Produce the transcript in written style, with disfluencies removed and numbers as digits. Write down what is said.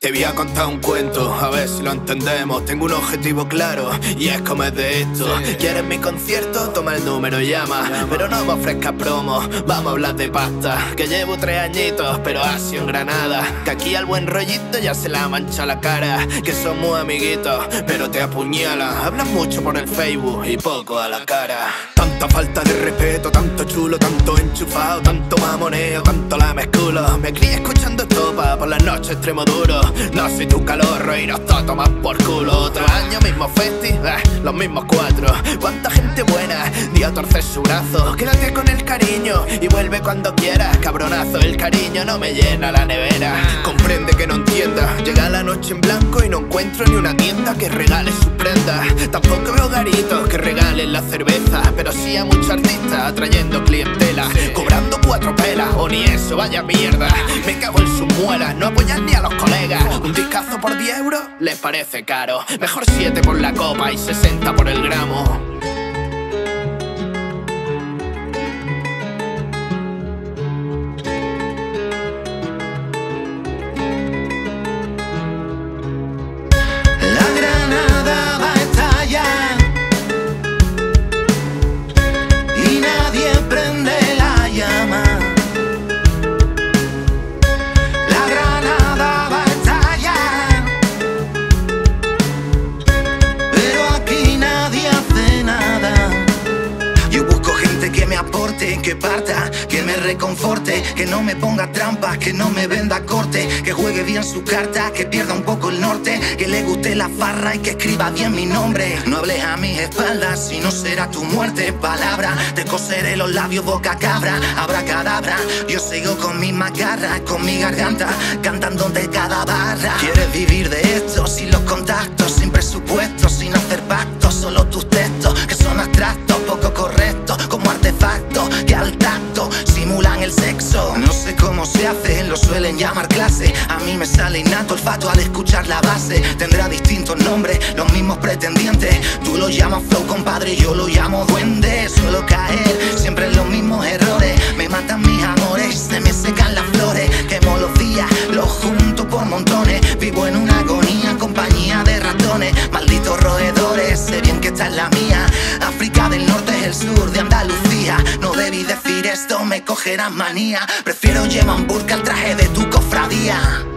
Te voy a contar un cuento, a ver si lo entendemos. Tengo un objetivo claro y es comer de esto. ¿Quieres mi concierto? Toma el número y llama. Pero no me ofrezcas promo, vamos a hablar de pasta. Que llevo 3 añitos, pero así en Granada. Que aquí al buen rollito ya se la mancha la cara. Que somos amiguitos, pero te apuñalan. Hablas mucho por el Facebook y poco a la cara. Tanta falta de respeto, tanto chulo, tanto enchufado, tanto mamoneo, tanto la mezculo. Me crié escuchando estopa por las noches extremo duro. No soy tu calorro y nos todos tomas por culo. Otro año, mismo festi, los mismos 4. Cuánta gente buena, dio a torcer su brazo. Quédate con el cariño y vuelve cuando quieras. Cabronazo, el cariño no me llena la nevera. Comprende que no entienda, llega la noche en blanco y no encuentro ni una tienda que regale sus prendas. Tampoco veo garitos que regalen la cerveza, pero sí a muchos artistas atrayendo clientela, cobrando 4 pelas, o ni eso, vaya mierda. Me cago en sus muelas, no apoyan ni a los colegas. Un discazo por 10 euros les parece caro. Mejor 7 por la copa y 60 por el gramo. Que parta, que me reconforte, que no me ponga trampas, que no me venda corte, que juegue bien su carta, que pierda un poco el norte, que le guste la farra y que escriba bien mi nombre. No hables a mis espaldas, si no será tu muerte. Palabra, te coseré los labios boca cabra, abracadabra. Yo sigo con mis macarras, con mi garganta, cantándote cada barra. ¿Quieres vivir de esto? Sin los contactos, sin presupuesto, sin hacer pactos, solo tus textos, que son abstractos, poco correctos, como artefactos que al tacto simulan el sexo. No sé cómo se hace, lo suelen llamar clase. A mí me sale innato olfato al escuchar la base. Tendrá distintos nombres, los mismos pretendientes. Tú lo llamas flow, compadre, yo lo llamo duende. Suelo caer siempre en los mismos errores. Me matan mis amores, se me secan las flores. Quemo los días, los junto por montones. Vivo en una agonía en compañía de ratones. Malditos roedores, sé bien que esta es la mía. África del norte es el sur de Andalucía. No debí decir esto, me cogerán manía. Prefiero llevar un burka al traje de tu cofradía.